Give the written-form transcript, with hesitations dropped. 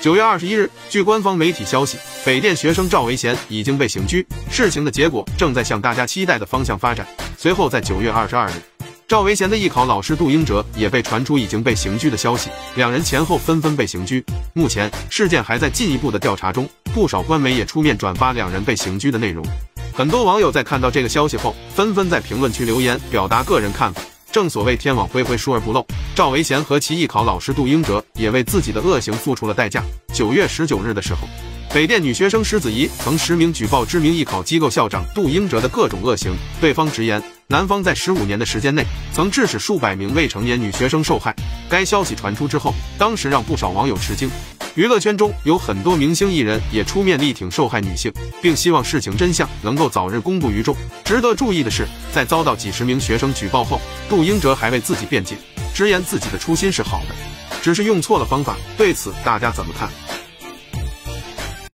9月21日，据官方媒体消息，北电学生赵维贤已经被刑拘，事情的结果正在向大家期待的方向发展。随后，在9月22日，赵维贤的艺考老师杜英哲也被传出已经被刑拘的消息，两人前后纷纷被刑拘。目前事件还在进一步的调查中，不少官媒也出面转发两人被刑拘的内容。很多网友在看到这个消息后，纷纷在评论区留言表达个人看法。正所谓天网恢恢，疏而不漏，赵维贤和其艺考老师杜英哲也为自己的恶行付出了代价。9月19日的时候，北电女学生施子怡曾实名举报知名艺考机构校长杜英哲的各种恶行，对方直言男方在15年的时间内曾致使数百名未成年女学生受害。该消息传出之后，当时让不少网友吃惊。娱乐圈中有很多明星艺人也出面力挺受害女性，并希望事情真相能够早日公布于众。值得注意的是，在遭到几十名学生举报后，杜英哲还为自己辩解，直言自己的初心是好的，只是用错了方法。对此大家怎么看？